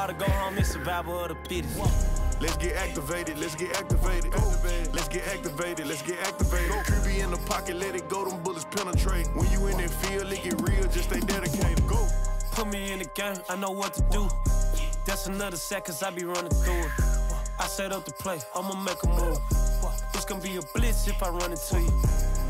ball to go home, it's survival of the fittest. Let's get activated, let's get activated. Let's get activated, let's get activated. Creepy in the pocket, let it go, them bullets penetrate. When you in that field, it get real, just stay dedicated. Go. Put me in the game, I know what to do. That's another sack, cause I be running through it. I set up the play, I'ma make a move. It's gonna be a blitz if I run into you.